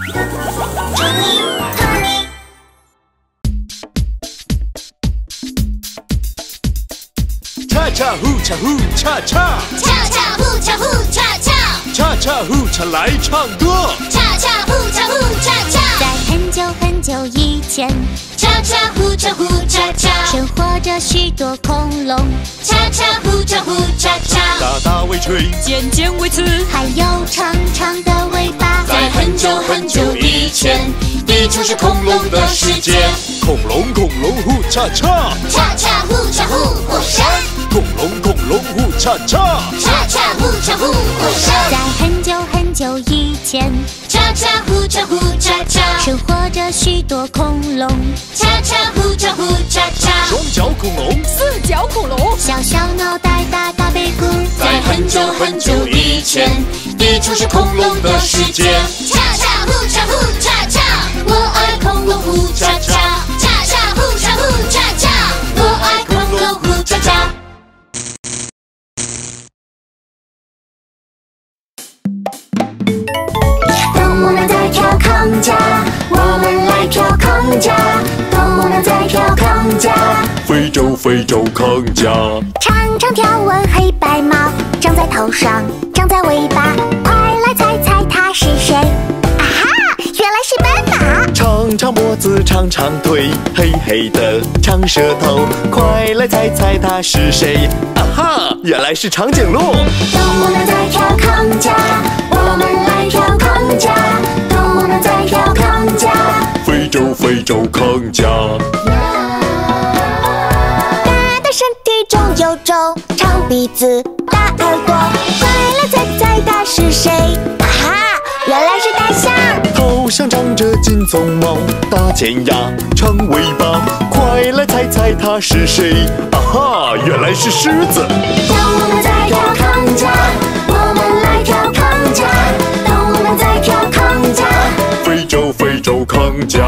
恰恰呼恰呼恰恰， 恰恰呼恰呼恰恰， 恰恰呼恰来唱歌， 恰恰呼恰呼恰恰。 在很久很久以前， 恰恰呼恰呼恰恰， 生活着许多恐龙， 恰恰呼恰呼恰恰。 大大尾锤， 尖尖尾刺， 还有长长的尾巴。 在很久很久以前，地球是恐龙的世界。 恐龙呼恰恰， 恰恰呼恰呼火山。 恐龙呼恰恰， 恰恰呼恰呼火山。 在很久很久以前， 恰恰呼恰呼恰恰， 生活着许多恐龙， 恰恰呼恰呼恰恰。 双脚恐龙， 四脚恐龙， 小小脑袋大大背骨。 在很久很久以前，地球是恐龙的世界。恰恰呼恰呼恰恰，我爱恐龙呼恰恰。恰恰呼恰呼恰恰，我爱恐龙呼恰恰。 动物们在跳康架，我们来跳康架。动物们在跳康架， 非洲康架， 长长条纹黑白毛，长在头上，长在尾巴。快来猜猜它是谁？啊哈，原来是斑马。 长长脖子，长长腿，黑黑的长舌头。快来猜猜它是谁？啊哈，原来是长颈鹿。 动物们在跳康架，我们来跳康架。动物们在跳康架， 非洲康架。 大的身体中有种，长鼻子，大耳朵。快来猜猜它是谁？啊哈，原来是大象。 头上长着金鬃毛，大尖牙，长尾巴。快来猜猜它是谁？啊哈，原来是狮子。 动物们在跳康架，我们来跳康架。动物们在跳康架， 非洲康架。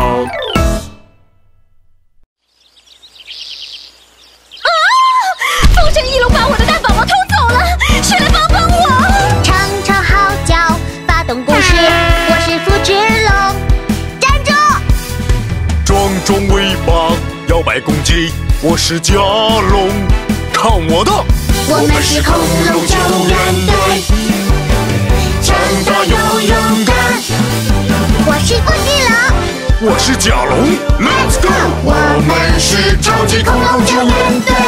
风声翼龙把我的大宝宝偷走了，谁来帮帮我？ 长长号角发动攻势，我是福之龙，站住！ 壮尾巴，摇摆攻击，我是甲龙，看我的！ 我们是恐龙救援队，强大又勇敢。 我是福之龙， 我是甲龙 ，Let's go！ 我们是超级恐龙救援队。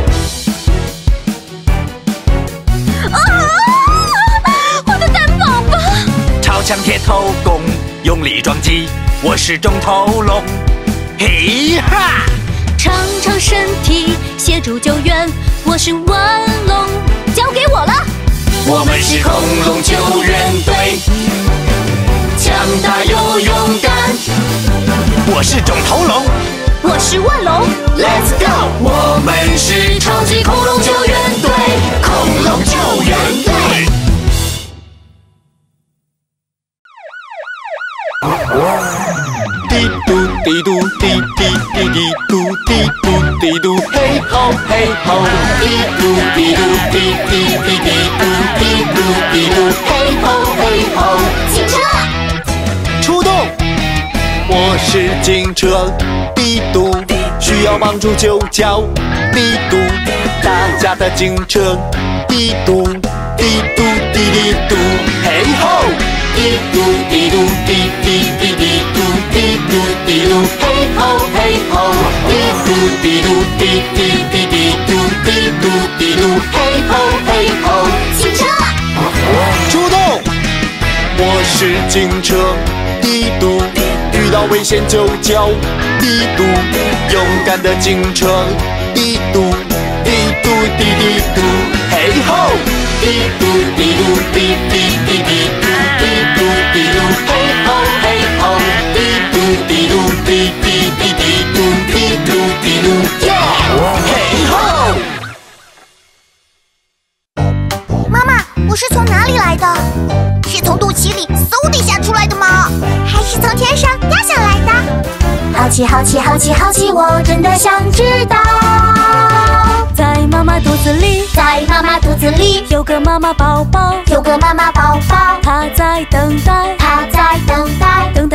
我的蛋宝宝！ 超强铁头功，用力撞击，我是中头龙，嘿哈！ 长长身体协助救援，我是腕龙，交给我了。 我们是恐龙救援队，强大又勇敢。 我是肿头龙， 我是腕龙 Let's go！ 我们是超级恐龙救援队，恐龙救援队。 滴嘟滴嘟滴滴滴滴嘟滴嘟滴嘟，嘿吼嘿吼！ 滴嘟滴嘟滴滴滴滴嘟滴嘟滴嘟，嘿吼嘿吼！警车出动！我是警车，滴嘟，需要帮助就叫滴嘟，大家的警车，滴嘟滴嘟滴滴嘟，嘿吼！ 滴嘟滴嘟滴滴滴滴嘟滴嘟滴嘟，嘿吼嘿吼！滴嘟滴嘟滴滴滴滴嘟滴嘟滴嘟，嘿吼嘿吼！警车出动！我是警车，滴嘟，遇到危险就叫滴嘟，勇敢的警车，滴嘟滴嘟滴滴嘟，嘿吼！ 滴嘟滴嘟滴滴滴滴嘟滴嘟滴嘟，嘿吼嘿吼！滴嘟滴嘟滴滴滴滴嘟滴嘟滴嘟，耶！嘿吼！ 妈妈，我是从哪里来的？是从肚脐里嗖地下出来的吗？还是从天上掉下来的？好奇好奇好奇好奇，我真的想知道。 在妈妈肚子里， 在妈妈肚子里有个妈妈宝宝， 有个妈妈宝宝， 她在等待， 她在等待， 等待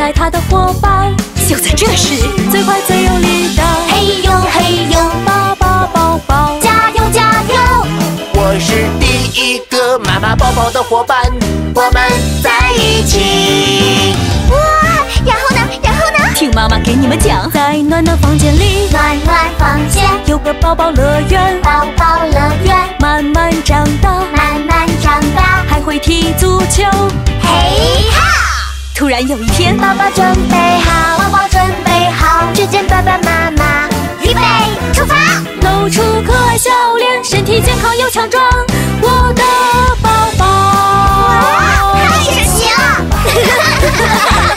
最快最有力的。 嘿呦嘿呦， 爸爸抱抱， 加油加油！ 我是第一个妈妈抱抱的伙伴，我们在一起。 哇，然后呢？然后呢？ 听妈妈给你们讲，在暖暖房间里， 暖暖房间有个宝宝乐园， 宝宝乐园， 慢慢长大， 慢慢长大， 还会踢足球。 嘿哈！ 突然有一天， 宝宝准备好，宝宝准备好，只见爸爸妈妈，预备出发， 露出可爱笑脸，身体健康又强壮，我的宝宝。 太神奇了！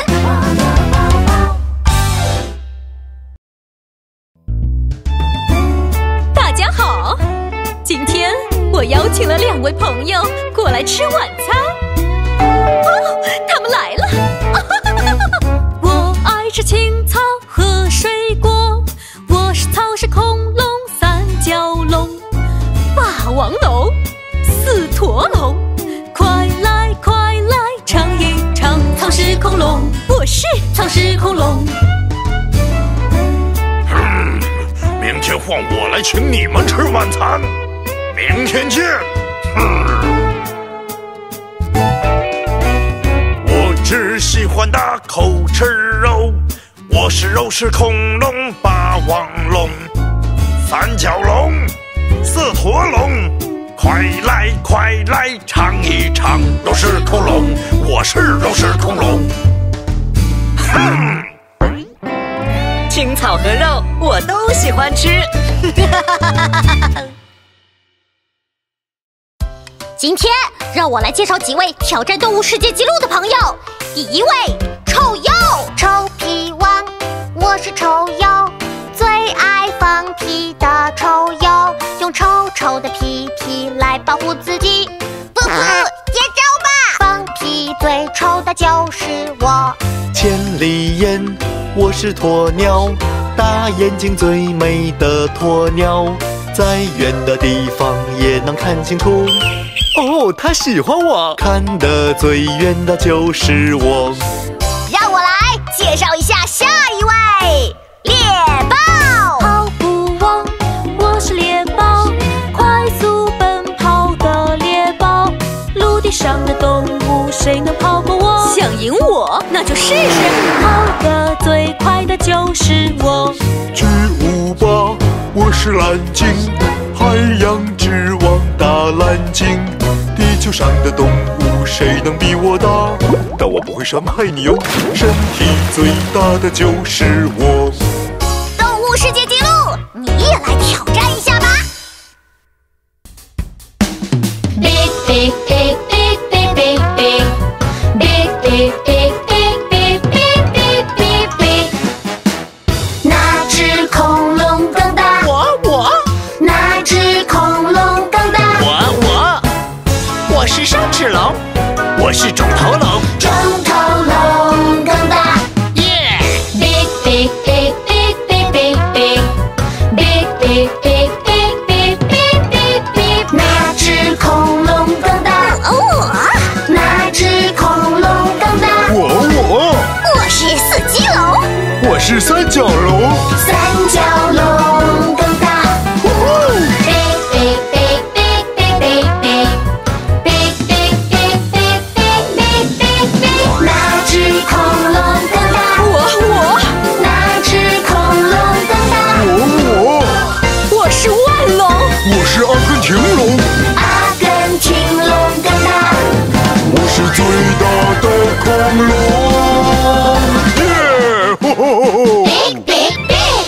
大家好，今天我邀请了2位朋友过来吃晚餐。哦，他们来了。我爱吃青草和水果，我是草食恐龙三角龙，霸王龙，四驼龙，快来快来尝一尝草食恐龙，我是草食恐龙。 明天换我来请你们吃晚餐，明天见。我只喜欢大口吃肉，我是肉食恐龙，霸王龙，三角龙，四驼龙，快来快来尝一尝肉食恐龙，我是肉食恐龙。 青草和肉我都喜欢吃。 今天让我来介绍几位挑战动物世界纪录的朋友。第1位，臭鼬，臭屁王，我是臭鼬，最爱放屁的臭鼬，用臭臭的屁屁来保护自己。不，接招吧！放屁最臭的就是我。 千里眼，我是鸵鸟，大眼睛最美的鸵鸟，再远的地方也能看清楚。哦，他喜欢我，看得最远的就是我。 让我来介绍一下下一位，猎豹， 跑步王，我是猎豹，快速奔跑的猎豹，陆地上的动物谁能跑过我？想赢我，那就试试。跑得最快的就是我。 巨无霸，我是蓝鲸，海洋之王大蓝鲸，地球上的动物谁能比我大？但我不会伤害你哦，身体最大的就是我。 动物世界纪录，你也来挑战一下吧。Big big big big big big big big big big big big big big big， 哪只恐龙更大？ 我， 哪只恐龙更大？ 我是双翅龙，我是肿头龙。 肿头龙更大。 耶！ Big big big big big big big big big big big big big big， 哪只恐龙更大？哪只恐龙更大？我是四肌龙， 我是三角龙。 三角龙更大。Big big big big big big big big big big big big big big， 哪只恐龙更大？哪只恐龙更大？ 我是腕龙， 我是阿根廷龙。 阿根廷龙更大。 我是最大的恐龙。耶！吼吼吼！ Big big big，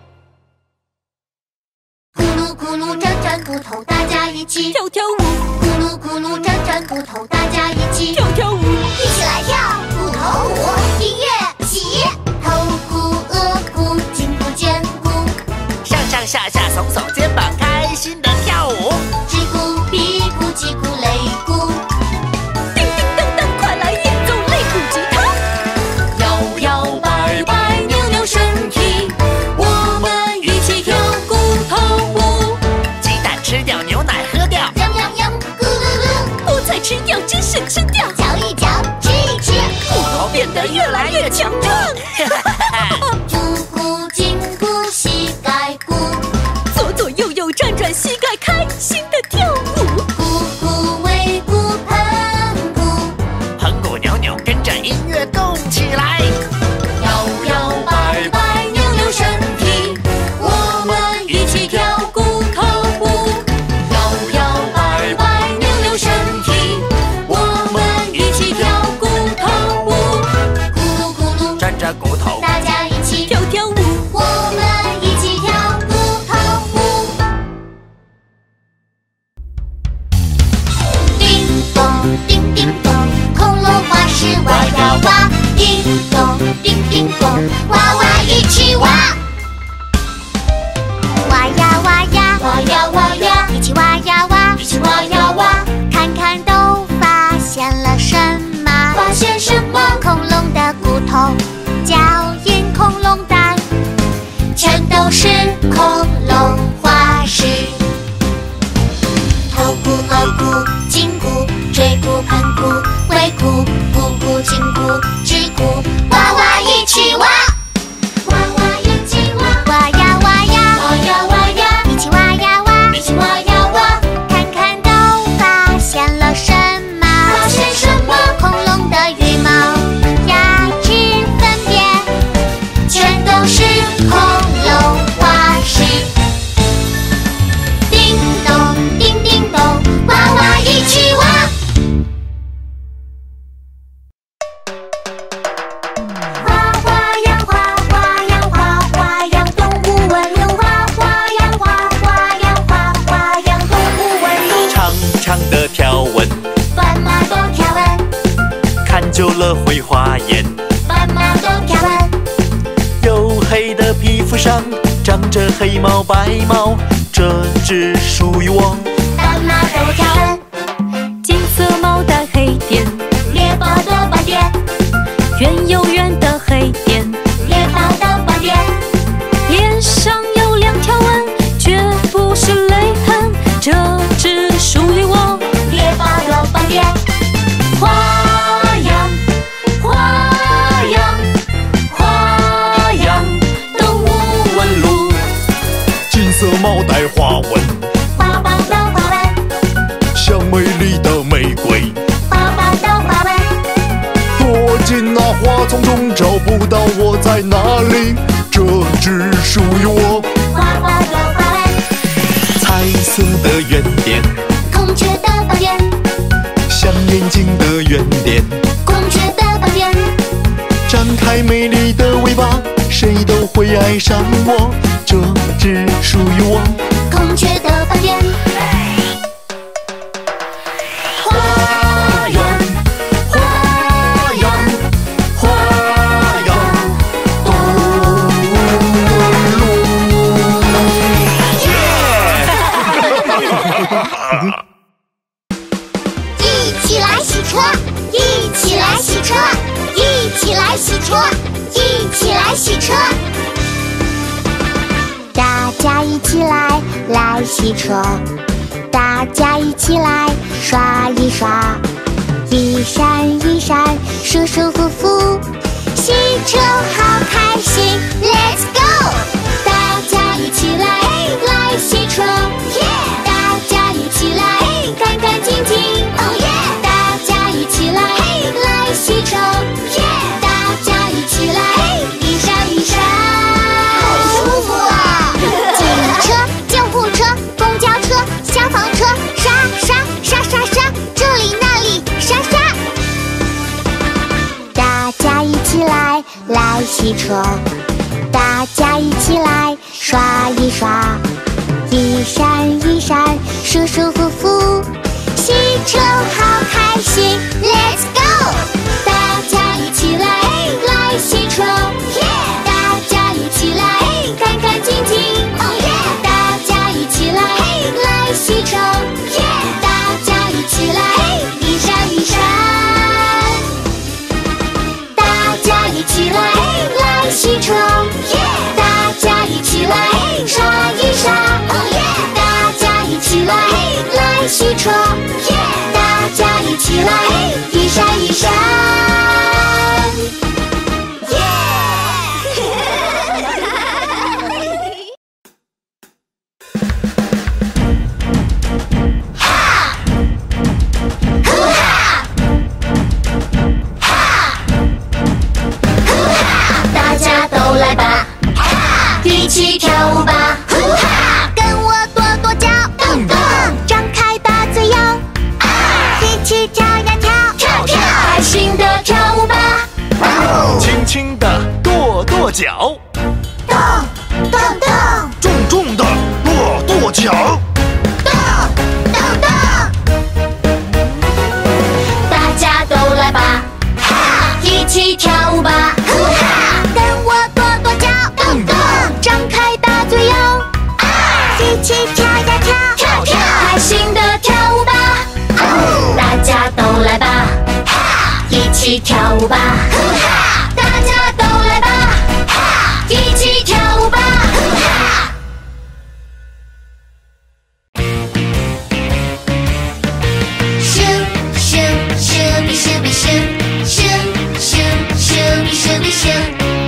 咕噜咕噜战战不同，大家一起跳跳舞， 咕噜咕噜战战不同，大家一起跳跳舞， 一起来跳骨头舞，音乐起，头骨额骨颈部肩骨， 上上下下耸耸肩膀，开心的跳舞。 指骨屁股脊骨肋骨， 叮叮当当，快来演奏肋骨吉他， 摇摇摆摆扭扭身体，我们一起跳骨头舞， 鸡蛋吃掉，牛奶喝掉， 痒痒痒，咕噜噜， 菠菜吃掉，只剩剩掉， 嚼一嚼，吃一吃， 骨头变得越来越强壮。 猪骨咚，叮叮咚，娃娃一起挖。 挖呀挖呀， 挖呀挖呀， 一起挖呀挖， 一起挖呀挖。 看看都发现了什么？ 发现什么？ 恐龙的骨头，脚印恐龙蛋， 全都是恐龙化石。头骨、额骨、颈骨、椎骨、盆骨、尾骨、股骨、颈骨、指骨，娃娃一起挖。娃娃一起挖。 挖呀挖呀， 挖呀挖呀， 一起挖呀挖， 一起挖呀挖。 看看都发现了什么？ 发现什么？ 恐龙的羽毛、牙齿分别， 全都是恐龙化石。叮咚，叮叮咚，娃娃一起挖。 花花样花花样花花样动物纹路，花花样花花样花花样动物纹路。 长长的条纹， 斑马多条纹， 看久了会花眼。 斑马多条纹， 黝黑的皮肤上长着黑毛白毛，这只属于我。 斑马多条纹， 金色毛带黑点， 猎豹的斑点， 圆又圆的黑点， 猎豹的斑点， 脸上有2条纹，绝不是泪痕，这只属于我。 猎豹的斑点。花样，花样，花样，动物纹路， 金色毛带花纹， 花瓣的花纹， 像美丽的玫瑰。 花瓣的花纹， 躲进那花丛中，找不到我在哪里，这只属于我。 花瓣的花纹， 彩色的圆点， 孔雀的斑点， 像眼睛的圆点， 孔雀的斑点， 展开美丽的尾巴，谁都会爱上我，这只属于我。 孔雀的斑点。花样，花样，花样，动物一起来洗车，一起来洗车，一起来洗车，一起来洗车。大家一起来洗车，大家一起来刷一刷，一闪一闪，舒舒服服，洗车好开心 ，Let's go！ 大家一起来洗车，大家一起来干干净净，大家一起来洗车，大家一起来一闪一闪， 好舒服啊！警车、救护车、公交车、消防车，刷刷刷刷刷，这里那里刷刷。大家一起来洗车，大家一起来刷一刷，一闪一闪，舒舒服服，洗车好开心 ，Let's go！ 大家一起来洗车，大家一起来干干净净，大家一起来洗车，大家一起来一闪一闪，大家一起来洗车，大家一起来刷一刷，大家一起来洗车，大家一起来一闪一闪。大家都来吧，一起跳舞吧， 跟我跺跺脚， 动动， 张开大嘴摇，一起跳呀跳， 跳跳，开心的跳舞吧， 轻轻地跺跺脚， 动动动， 重重的跺跺脚， 动动动， 大家都来吧，一起跳舞吧， 舞吧，呼哈！大家都来吧，哈！一起跳舞吧，呼哈！咻咻咻比咻比咻，咻咻咻比咻比咻。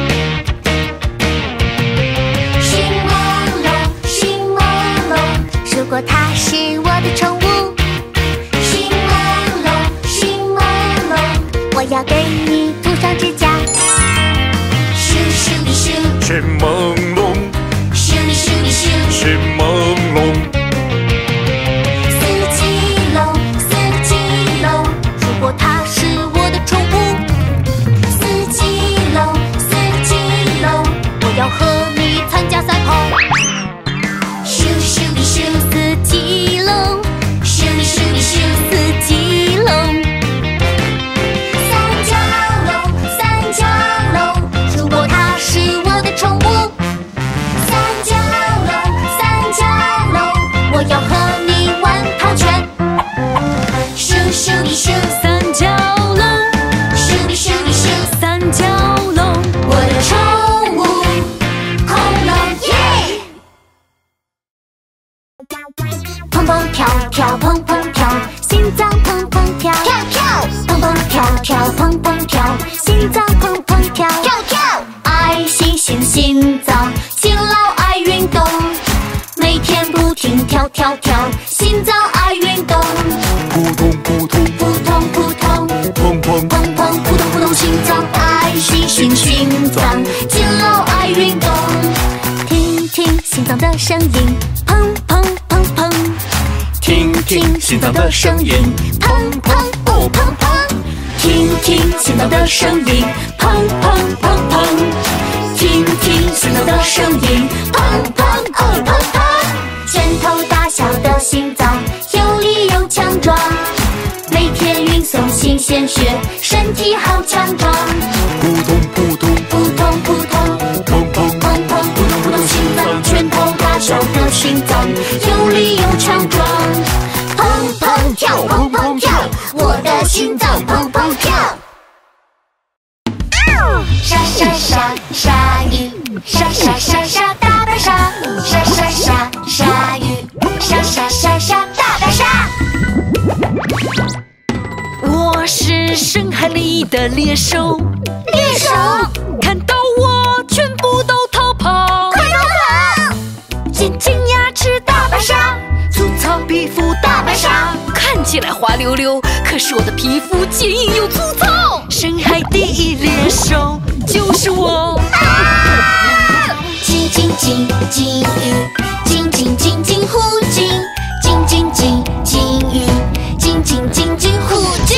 迅猛龙，迅猛龙， 如果它是我的宠物， 迅猛龙，迅猛龙， 我要给你涂上指甲。 咻咻比咻， 迅猛龙， 咻比咻比咻。 迅猛龙， 四季龙，四季龙， 如果它是我的宠物， 四季龙，四季龙， 我要和你参加赛跑。 咻咻比咻， 四季龙， 咻比咻比咻。 四季龙， 三角龙，三角龙， 如果它是我的宠物， 三角龙，三角龙， 我要和你玩套圈。 咻咻比咻， 三角龙， 咻比咻比咻， 三角龙， 我的宠物恐龙耶！ 砰砰跳跳，砰砰跳，心脏砰砰跳， 跳跳砰砰跳跳，砰砰跳，心脏砰砰跳， 跳跳， 爱心心心脏，勤劳爱运动，每天不停跳跳跳，心脏爱运动， 扑通扑通， 扑通扑通， 砰砰砰砰扑通扑通，心脏爱心心心脏，勤劳爱运动，听听心脏的声音，砰砰砰砰， 听听心脏的声音， 砰砰哦砰砰，听听心脏的声音，砰砰砰砰，听听心脏的声音，砰砰哦砰砰，拳头大小的心脏，有力又强壮，每天运送新鲜血，身体好强壮， 扑通扑通， 扑通扑通， 砰砰砰砰扑通扑通，心脏拳头大小的心脏，有力又强壮，砰砰跳，砰砰跳，我的心脏砰砰跳。沙沙沙鲨鱼，沙沙沙沙大白鲨，沙沙沙鲨鱼，沙沙沙沙大白鲨。 我是深海里的猎手， 猎手， 看到我全部都逃跑。 快逃跑！ 尖尖牙齿大白鲨，粗糙皮肤大白鲨，看起来滑溜溜，可是我的皮肤坚硬又粗糙。深海第一猎手就是我。 金金金金鱼，金金金金虎鲸，金金金金鱼，金金金金虎鲸。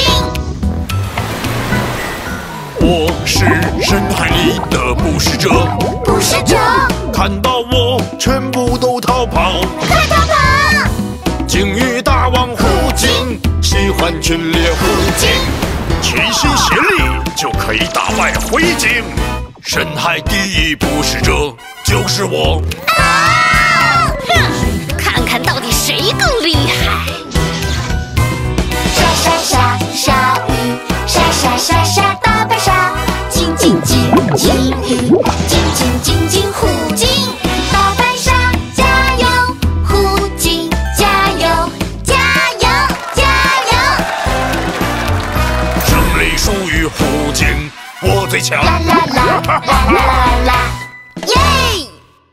我是深海里的捕食者， 捕食者， 看到我全部都逃跑。 快逃跑！ 鲸鱼大王虎鲸喜欢群猎虎鲸，齐心协力就可以打败灰鲸。深海第一捕食者就是我。 看看到底谁更厉害。 沙沙沙鲨鱼，沙沙沙沙大白鲨，金金金金鱼，金金金金虎鲸。大白鲨加油，虎鲸加油，加油加油！ 胜利属于虎鲸，我最强。 啦啦啦啦啦啦啦！耶！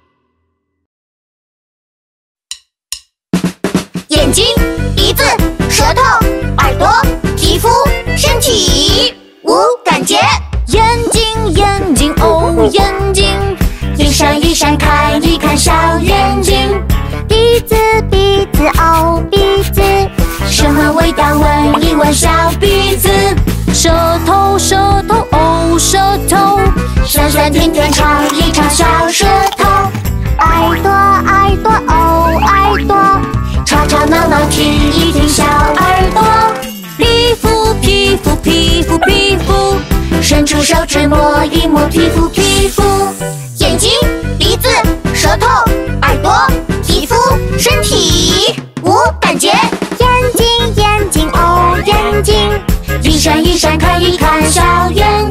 眼睛、鼻子、舌头、耳朵、皮肤、身体，无感觉。眼睛，眼睛，哦，眼睛，一闪一闪看一看小眼睛。鼻子，鼻子，哦，鼻子，什么味道闻一闻小鼻子。舌头，舌头，哦，舌头，酸酸甜甜尝一尝小舌头。耳朵，耳朵，哦，耳朵，吵吵闹闹听一听小耳朵。皮肤，皮肤，皮肤，皮肤，伸出手指摸一摸皮肤，皮肤。眼睛、鼻子、舌头、耳朵、皮肤、身体，无感觉。眼睛，眼睛，哦，眼睛，一闪一闪看一看小眼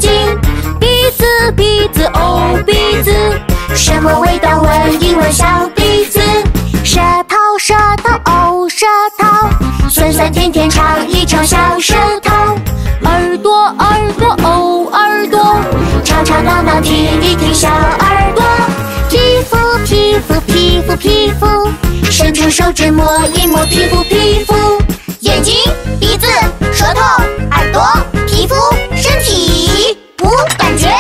个小鼻子。舌头舌头哦舌头，酸酸甜甜唱一唱小舌头。耳朵耳朵哦耳朵，吵吵闹闹听一听小耳朵。皮肤皮肤皮肤皮肤，伸出手指摸一摸皮肤皮肤。眼睛鼻子舌头耳朵皮肤身体无感觉。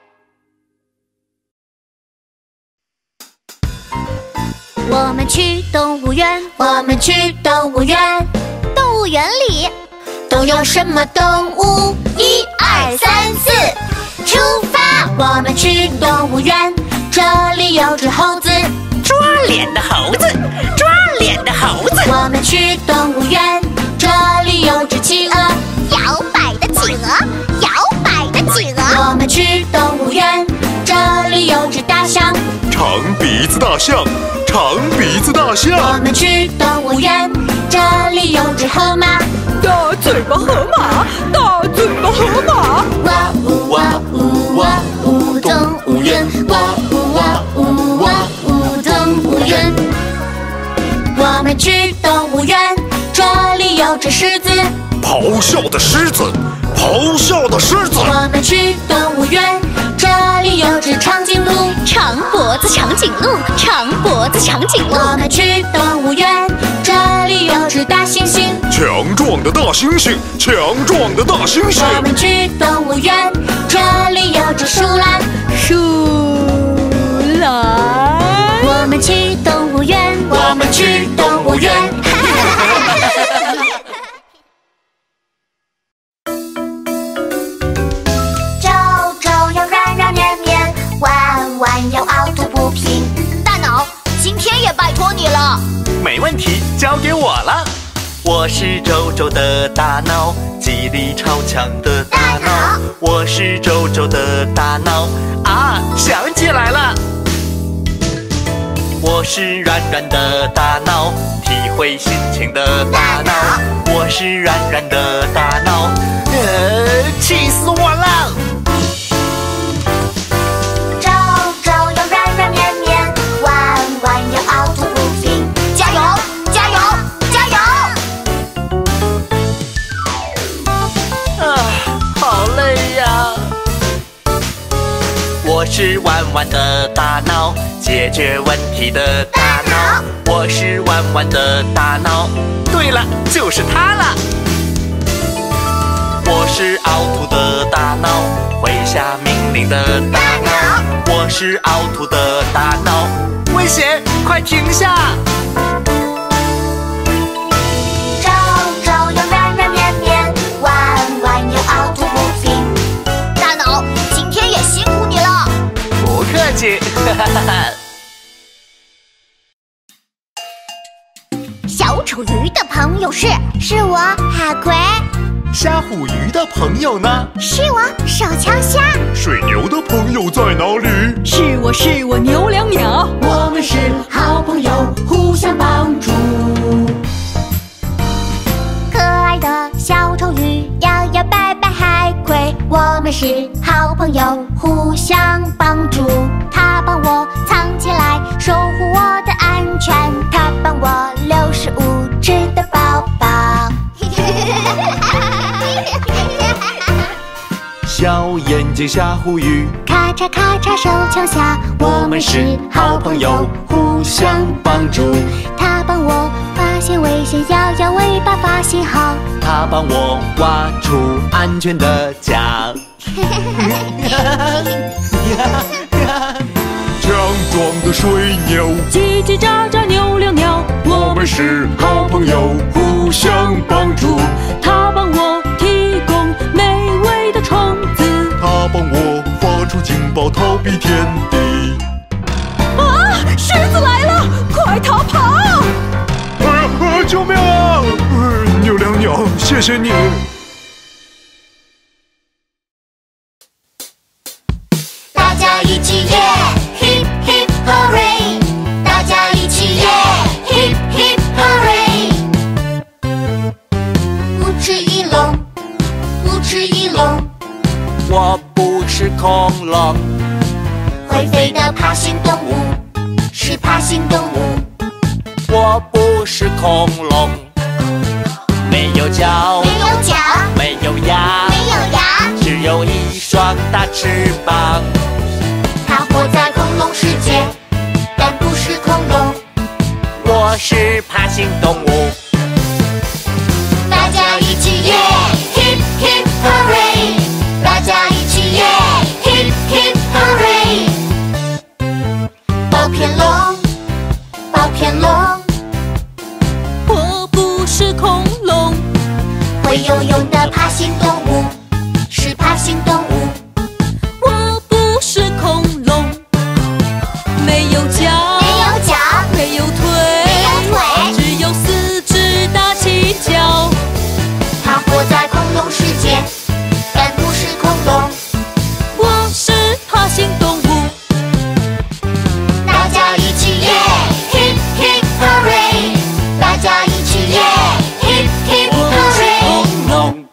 我们去动物园，我们去动物园。动物园里都有什么动物？1、2、3、4，出发！我们去动物园，这里有只猴子， 抓脸的猴子，抓脸的猴子。 我们去动物园，这里有只企鹅，摇摆的企鹅，摇摆的企鹅。我们去动物园，这里有只大象， 长鼻子大象，长鼻子大象。 我们去动物园，这里有只河马， 大嘴巴河马，大嘴巴河马。 哇呜哇呜哇呜动物园，哇呜哇呜哇呜动物园。我们去动物园，这里有只狮子， 咆哮的狮子，咆哮的狮子。 我们去动物园，这里有只长颈鹿， 长脖子长颈鹿，长脖子长颈鹿。 我们去动物园，这里有只大猩猩， 强壮的大猩猩，强壮的大猩猩。 我们去动物园，这里有只树懒， 树懒。 我们去动物园，我们去动物园。皱皱要软软绵绵，弯弯要凹凸不平。大脑，今天也拜托你了。 没问题，交给我了。我是皱皱的大脑，记忆力超强的大脑。我是皱皱的大脑啊，想起来了。我是软软的大脑，体会心情的大脑。我是软软的大脑，气死我了！ 皱皱要软软绵绵，弯弯要凹凸不平。加油，加油，加油！ 啊，好累呀！我是弯弯的大脑，解决问题的大脑。我是弯弯的大脑，对了，就是它了。我是凹凸的大脑，会下命令的大脑。我是凹凸的大脑，危险，快停下！ 皱皱要软软绵绵，弯弯要凹凸不平。大脑，今天也辛苦你了。 不客气，哈哈哈哈。 小丑鱼的朋友是我海葵， 虾虎鱼的朋友呢？ 是我手枪虾， 水牛的朋友在哪里？ 是我牛两鸟。 我们是好朋友，互相帮助。可爱的小丑鱼，摇摇摆摆海葵，我们是好朋友，互相帮助。他帮我藏起来，守护我的安全，他帮我65只的宝宝。 小眼睛虾虎鱼， 咔嚓咔嚓手枪下，我们是好朋友，互相帮助。他帮我发现危险，摇摇尾巴发信号， 他帮我挖出安全的家。 强壮的水牛， 叽叽喳喳扭两鸟。 我们是好朋友，互相帮助。 他帮我提供美味的虫子， 他帮我发出警报，逃避天敌。 啊！狮子来了，快逃跑！ 救命啊！牛两鸟，谢谢你。 大家一起耶 ，Hip Hip Hooray！ 大家一起耶 ，Hip Hip Hooray！ 五只翼龙，五只翼龙， 我不是恐龙， 会飞的爬行动物， 是爬行动物。 我不是恐龙，没有脚， 没有脚， 没有牙， 没有牙， 只有一双大翅膀。 它活在恐龙世界，但不是恐龙。 我是爬行动物。 大家一起耶 ，Hip Hip Hooray！ 大家一起耶 ，Hip Hip Hooray！ 暴片龙，暴片龙， 我不是恐龙， 会游泳的爬行动物，是爬行动物。 我不是恐龙，没有脚， 没有脚， 没有腿， 没有腿， 只有四只大犄角。 它活在恐龙世界，但不是恐龙。 我是爬行动物， 大家一起耶 ，Hip Hip Hooray！ 大家一起耶 ，Hip Hip Hooray！ 恐龙。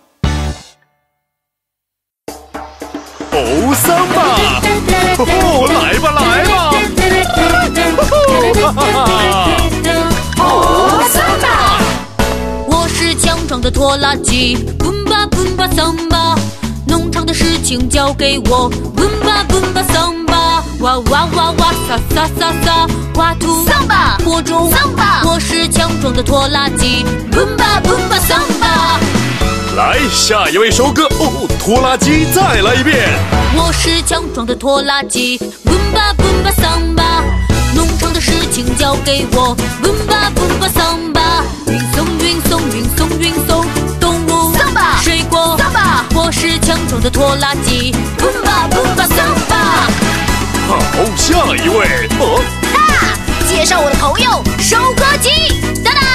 哦，桑巴！哦，来吧，来吧！哈哈哈！ 哦，桑巴！ 我是强壮的拖拉机，蹦吧蹦吧桑巴，农场的事情交给我，蹦吧蹦吧桑巴，哇哇哇哇撒撒撒撒，挖土桑巴，播种桑巴。我是强壮的拖拉机，蹦吧蹦吧桑巴。 来，下一位收割哦，拖拉机再来一遍。 我是强壮的拖拉机，蹦吧蹦吧桑巴，农场的事情交给我，蹦吧蹦吧桑巴，运送运送运送运送动物桑巴，水果桑巴。我是强壮的拖拉机，蹦吧蹦吧桑巴。 好，下一位哦， 哈！介绍我的朋友，收割机，当当！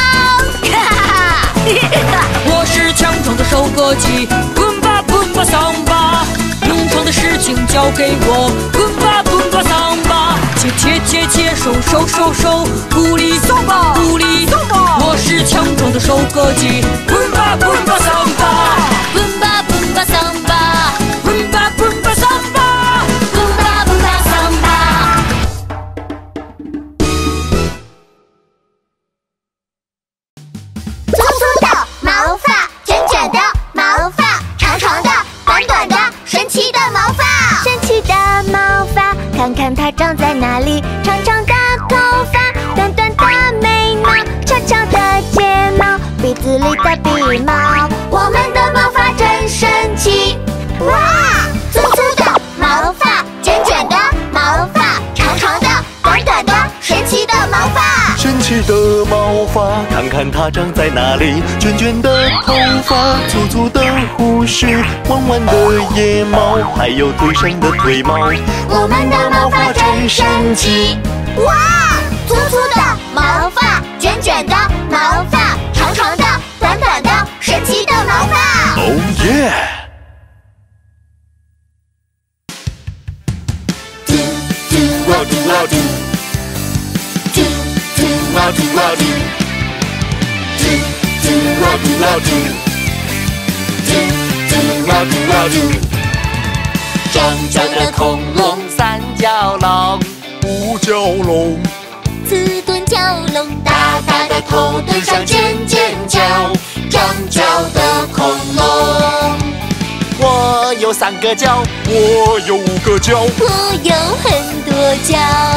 我是强壮的收割机，蹦吧蹦吧桑巴，农场的事情交给我，蹦吧蹦吧桑巴，切切切切，收收收收，鼓励桑巴，鼓励桑巴。我是强壮的收割机，蹦吧蹦吧桑巴，蹦吧蹦吧桑巴，蹦吧蹦吧桑巴，蹦吧蹦吧桑巴。 粗粗的毛发，卷卷的毛发，长长的，短短的，神奇的毛发。神奇的毛发，看看它长在哪里？长长的头发，短短的眉毛，长长的睫毛，鼻子里的鼻毛。我们的毛发真神奇！哇！粗粗的毛发，卷卷的毛发，长长的，短短的，神奇的毛发。 神奇的毛发，看看它长在哪里？卷卷的头发，粗粗的胡须，弯弯的腋毛，还有腿上的腿毛。 我们的毛发真神奇！哇！粗粗的毛发，卷卷的毛发，长长的，短短的，神奇的毛发。 哦耶！ 哇嘟哇嘟，嘟嘟哇嘟哇嘟，嘟嘟哇嘟哇嘟，嘟嘟哇嘟哇嘟。 长脚的恐龙，三角龙， 五角龙， 四臀蛟龙， 大大的头，腿上尖尖角，长脚的恐龙。 我有3个角， 我有5个角， 我有很多角。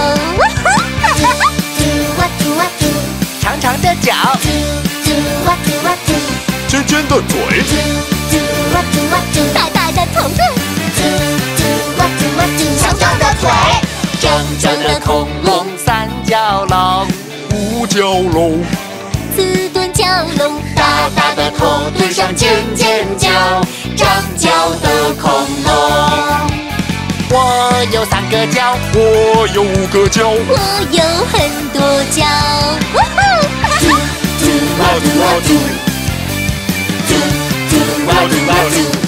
嘟哇嘟哇嘟， 长长的脚， 嘟嘟哇嘟哇嘟， 尖尖的嘴， 嘟哇嘟哇嘟， 大大的头子， 嘟嘟哇嘟哇嘟，长长的腿。 长脚的恐龙，三角龙， 五角龙， 四臀蛟龙， 大大的头，腿上尖尖角，长脚的恐龙。 我有3个角， 我有5个角， 我有很多角。 嘟嘟哇嘟哇嘟，嘟嘟哇嘟哇嘟。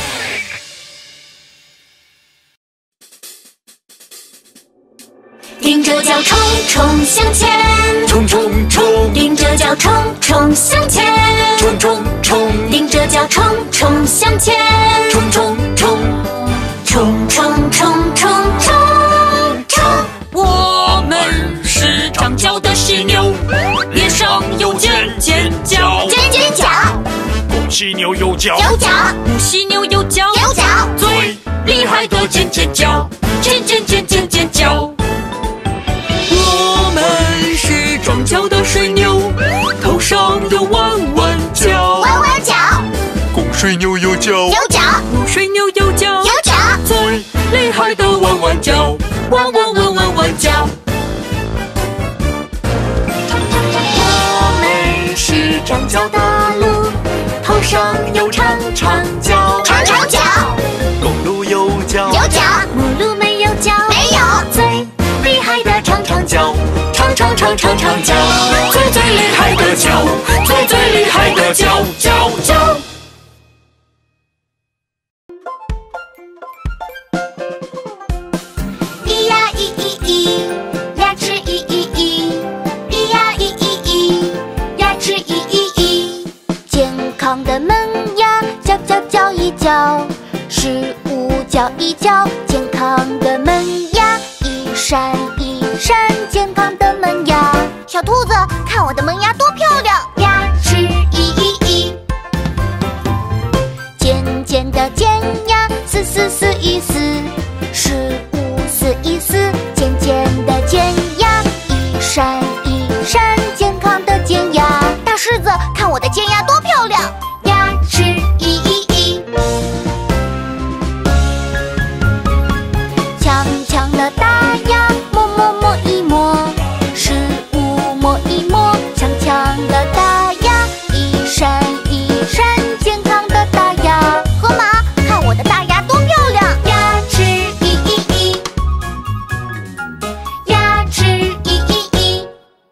顶着脚冲冲向前， 冲冲冲， 顶着脚冲冲向前， 冲冲冲， 顶着脚冲冲向前， 冲冲冲， 冲冲冲冲冲冲。 我们是犀牛有角， 有角， 母犀牛有角， 有角， 最厉害的尖尖角，尖尖尖尖尖角。我们是长角的水牛，头上有弯弯角。 弯弯角， 公水牛有角， 有角， 母水牛有角， 有角， 最厉害的弯弯角，弯弯弯弯弯角。我们是长角的鹿，头上有长长角。 长长角， 公鹿有角， 有角， 母鹿没有角， 没有， 最厉害的长长角，长长长长长角，最厉害的角，最厉害的角。 咿呀咿咿咿，牙齿咿咿咿，咿呀咿咿咿，牙齿咿咿咿。健康的门牙，嚼嚼嚼一嚼，15嚼一嚼，健康的门牙，一闪一闪，健康的门牙。小兔子，看我的门牙多漂亮！牙齿咿咿咿，尖尖的尖牙，嘶嘶嘶一嘶，15嘶一嘶，尖尖的尖牙，一闪一闪，健康的尖牙。大狮子，看我的尖牙多漂亮！牙齿咿咿咿，强强的大牙，磨磨磨一磨，15磨一磨，强强的大牙，一闪一闪，健康的大牙。河马，看我的大牙多漂亮！牙齿咿咿咿，牙齿咿咿咿。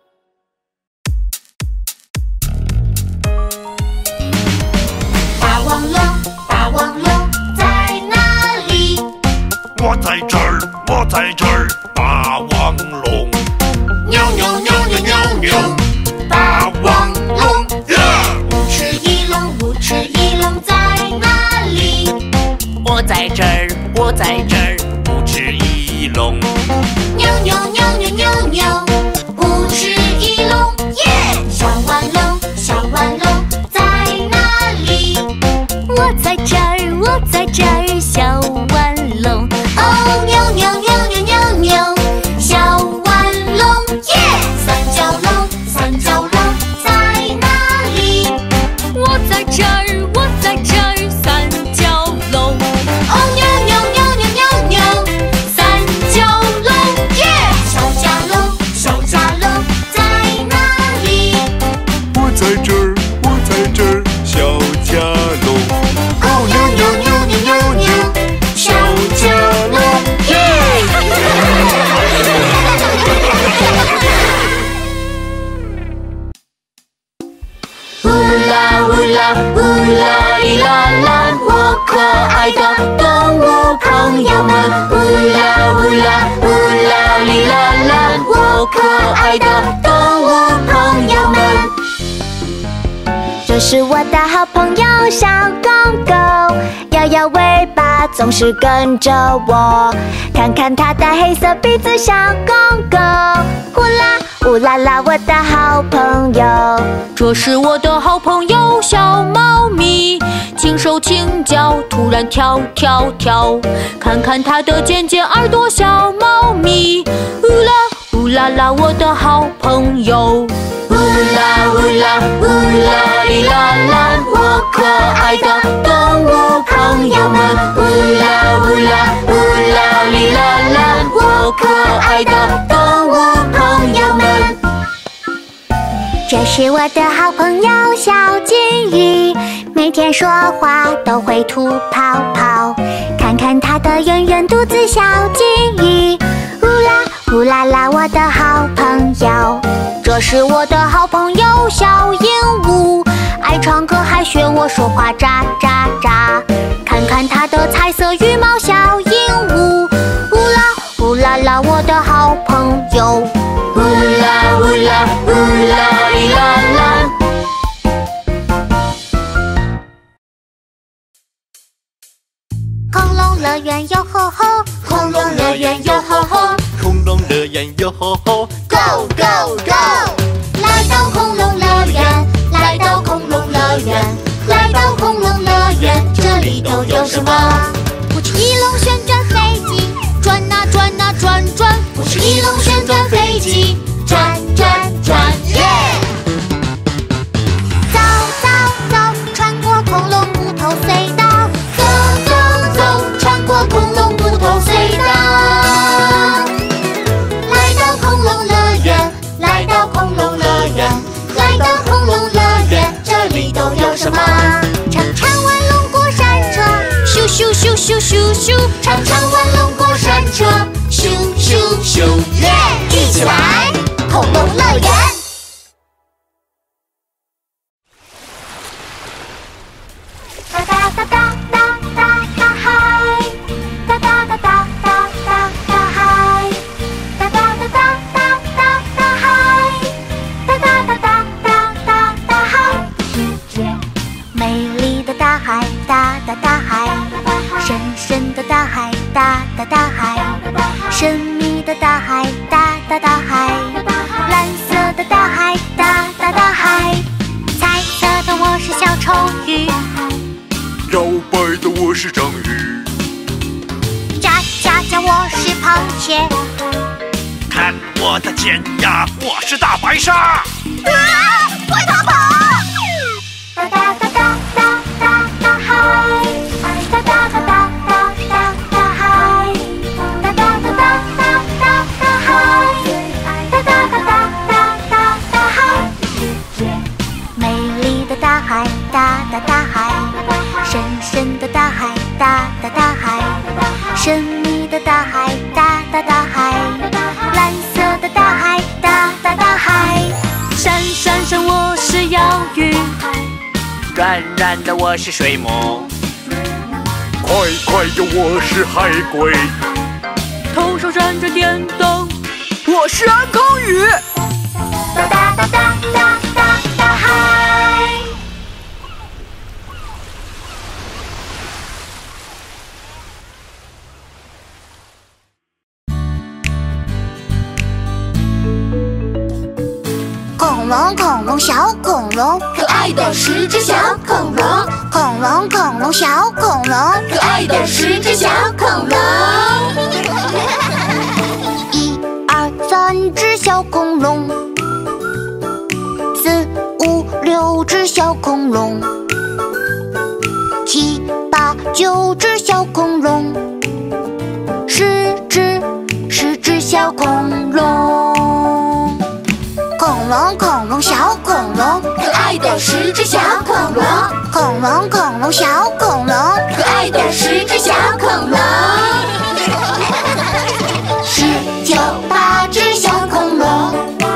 大王龙，大王龙在哪里？ 我在这儿，我在这儿，大王龙， 扭扭扭扭扭扭， 大王龙，耶！ 五尺一龙，五尺一龙在哪里？ 我在这儿，我在这儿，五尺一龙。 扭扭扭扭扭扭，五尺一龙，耶！小腕龙，小腕龙在哪里？ 我在这儿，我在这儿，小腕龙。 哦，扭扭扭扭扭扭，小腕龙，耶！三角龙，三角龙在哪里？ 我在这儿，我在这儿，三角龙。 哦，扭扭扭扭扭扭，三角龙，耶！小甲龙，小甲龙在哪里？ 我在这儿，我在这儿，小甲龙。 哦，扭扭扭扭扭扭，小甲龙，耶！乌啦乌啦乌啦哩啦啦，我可爱的动物朋友们，乌啦乌啦乌啦哩啦啦，我可爱的动物朋友们。 这是我的好朋友小公狗，摇摇尾巴总是跟着我，看看它的黑色鼻子，小公狗，呼啦呼啦啦，我的好朋友。 这是我的好朋友小猫咪，轻手轻脚，突然跳跳跳，看看它的尖尖耳朵，小猫咪，呜啦呜啦啦，我的好朋友。 乌啦乌啦乌啦哩啦啦，我可爱的动物朋友们，乌啦乌啦乌啦哩啦啦，我可爱的动物朋友们。 这是我的好朋友小金鱼，每天说话都会吐泡泡，看看它的圆圆肚子，小金鱼，呜啦呜啦啦，我的好朋友。这是我的好朋友小鹦鹉，爱唱歌还学我说话，喳喳喳，看看它的彩色羽毛，小鹦鹉，呜啦呜啦啦，我的好朋友。 乌啦乌啦乌啦哩啦啦。 恐龙乐园哟吼吼， 恐龙乐园哟吼吼， 恐龙乐园哟吼吼 ，Go Go Go！来到恐龙乐园，来到恐龙乐园，来到恐翼龙旋转飞机，转转转，耶！ 走走走，穿过恐龙木头隧道。 走走走，穿过恐龙木头隧道，来到恐龙乐园，来到恐龙乐园，来到恐龙乐园，这里都有什么？ 长长弯龙过山车，咻咻咻咻咻咻， 长长弯龙过山车，咻咻咻，耶！一起来，恐龙乐园。 哒哒哒哒哒哒哒嗨，哒哒哒哒哒哒哒嗨，哒哒哒哒哒哒哒嗨，哒哒哒哒哒哒哒嗨。世界美丽的大海，大大大海，深深的大海，大大大海，神秘的大海，大大大海，蓝色的大海，大大大海，彩色的我是小丑鱼。 摇摆的我是章鱼， 喳喳喳，我是螃蟹。 看我的尖牙，我是大白鲨。 啊！快逃跑！哒哒哒哒哒哒哒嗨，哒哒哒哒哒哒哒嗨，哒哒哒哒哒哒哒嗨，哒哒哒哒哒哒哒嗨。美丽的大海，大大大海，深深的大海，大大大海，神秘的大海，大大大海，蓝色的大海，大大大海。 闪闪闪，我是摇鱼。 软软的我是水母， 快快的我是海龟， 头上闪着电灯，我是安康鱼。 哒哒哒哒哒哒哒嗨！恐龙恐龙小恐龙， 可爱的10只小恐龙， 恐龙恐龙小恐龙， 可爱的10只小恐龙。 1、2、3只小恐龙，4、5、6只小恐龙，7、8、9只小恐龙，10只小恐龙。恐龙恐龙小恐龙， 可爱的10只小恐龙， 恐龙恐龙小恐龙， 可爱的10只小恐龙。10、9、8只小恐龙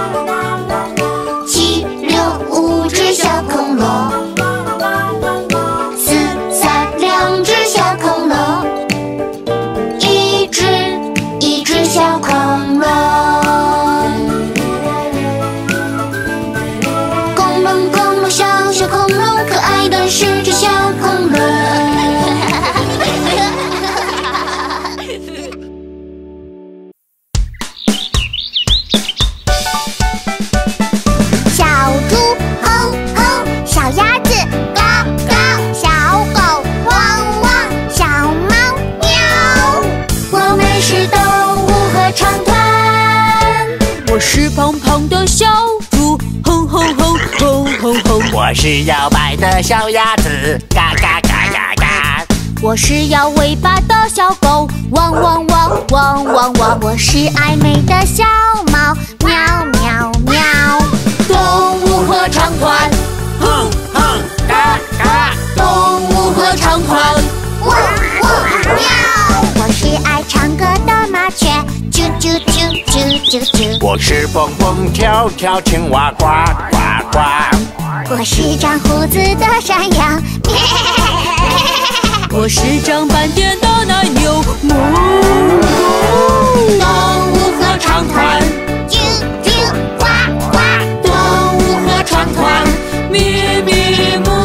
，7、6、5只小恐龙，4、3、2只小恐龙，1只小恐龙。小恐龙，可爱的10只小恐龙。 小猪吼吼，小鸭子高高，小狗汪汪，小猫喵。 我们是动物合唱团。 我是胖胖的小猪，吼吼吼吼吼吼。 我是摇摆的小鸭子，嘎嘎嘎嘎嘎。 我是摇尾巴的小狗，汪汪汪汪汪汪。我是爱美的小猫，喵喵喵。 动物合唱团， 哼哼嘎嘎。 动物合唱团， 汪汪喵。我是爱唱歌的麻雀，啾啾啾啾啾啾。 我是蹦蹦跳跳青蛙，呱呱呱。 我是长胡子的山羊， 我是长斑点的奶牛，哞。 动物合唱团， 啾啾呱呱。 动物合唱团， 咪咪木。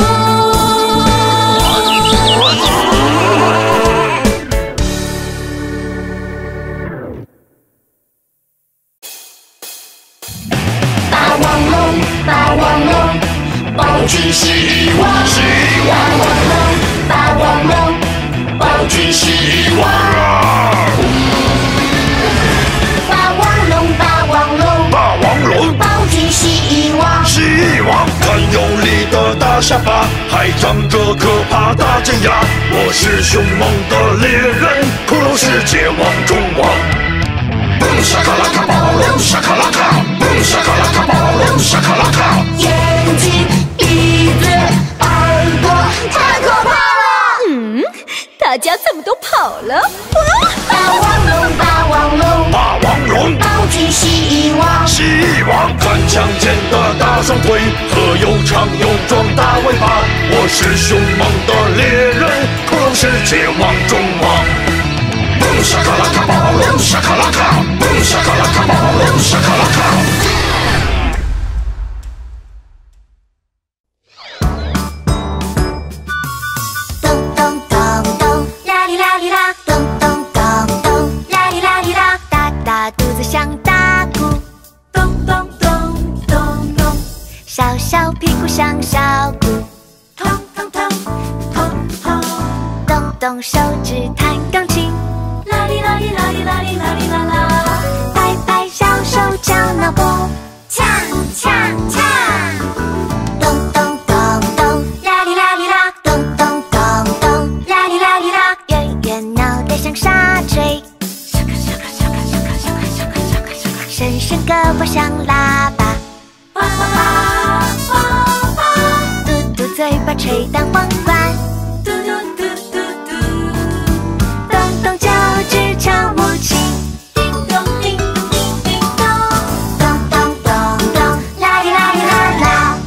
霸王龙，暴君希望，霸王龙，霸王龙，暴君希望。霸大下巴，还长着可怕大尖牙。我是凶猛的猎人，恐龙世界王中王。蹦沙卡拉卡暴龙，沙卡拉卡，蹦沙卡拉卡暴龙，沙卡拉卡。 眼睛、鼻子、耳朵，太可怕了！ 大家怎么都跑了？ 霸王龙，霸王龙， 霸王龙， 暴君蜥蜴王， 蜥蜴王，看强健的大双腿和又长又壮大尾巴。我是凶猛的猎人，恐龙世界王中王。蹦沙卡拉卡暴龙，沙卡拉卡，蹦沙卡拉卡暴龙，沙卡拉卡。 咚咚咚咚，啦哩啦哩啦，咚咚咚咚，啦哩啦哩啦，大大肚子像大鼓，咚咚咚咚咚，小小屁股像小鼓，咚咚咚咚咚，动动手指弹钢琴，啦哩啦哩啦哩啦哩啦哩啦啦，摆摆小手搅脑波，锵锵锵。咚咚咚咚，啦哩啦哩啦，咚咚咚咚，啦哩啦哩啦，圆圆脑袋像沙锤，沙卡沙卡沙卡沙卡沙卡沙卡沙卡沙卡，伸伸胳膊像喇叭，叭叭叭叭叭，嘟嘟嘴巴吹荡簧管，嘟嘟嘟嘟嘟，动动脚趾敲木琴，叮咚叮咚叮叮咚，咚咚咚咚，啦哩啦哩啦啦。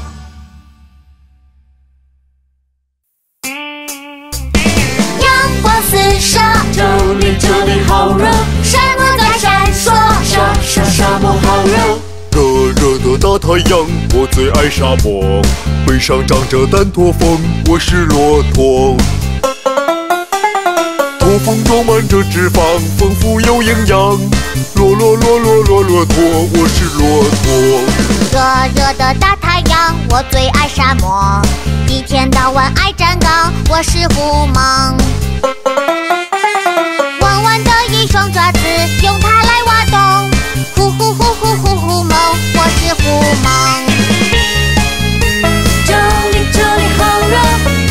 阳光四射， 这里好热， 沙漠在闪烁， 沙漠好热。热热的大太阳，我最爱沙漠。背上长着单驼峰，我是骆驼。驼峰装满着脂肪，丰富有营养。骆驼，我是骆驼。 热热的大太阳，我最爱沙漠。一天到晚爱站岗，我是虎蟒。弯弯的一双爪子，用它来挖洞。呼呼呼呼呼呼猛，我是虎蟒。 这里好热，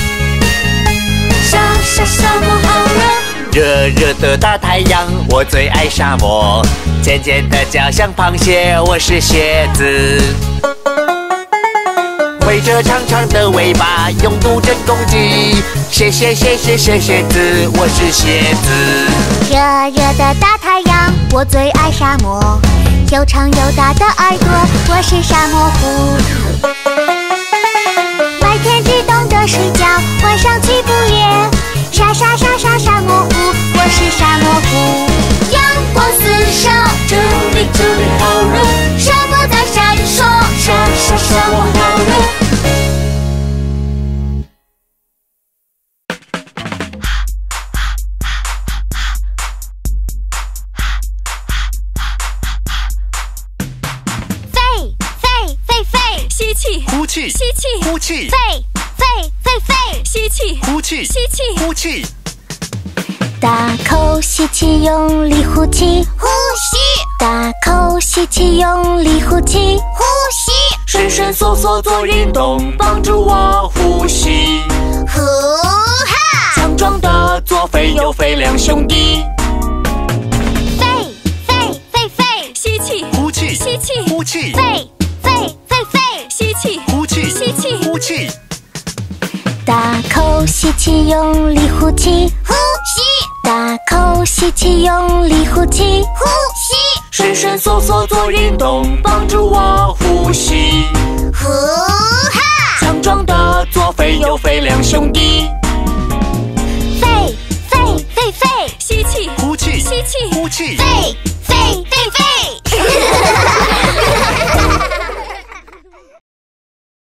沙漠好热。 热热的大太阳，我最爱沙漠。尖尖的脚像螃蟹，我是蝎子。挥着长长的尾巴，用毒针攻击。蝎子，我是蝎子。 热热的大太阳，我最爱沙漠。又长又大的耳朵，我是沙漠虎。白天只懂得睡觉，晚上去捕猎。沙漠虎，我是沙漠虎。阳光四射， 这里好热， 沙漠在闪烁， 沙漠好热。 吸气， 呼气， 吸气， 呼气， 肺， 吸气， 呼气， 吸气， 呼气。 大口吸气，用力呼气，呼吸。大口吸气，用力呼气，呼吸。 伸伸缩缩做运动，帮助我呼吸。 呼哈！ 强壮的左肺右肺两兄弟。 肺， 吸气， 呼气， 吸气， 呼气。 肺， 吸气， 呼气， 吸气， 呼气。 大口吸气，用力呼气，呼吸。大口吸气，用力呼气，呼吸。 伸伸缩缩做运动，帮助我呼吸。 呼哈！ 强壮的左肺右肺两兄弟。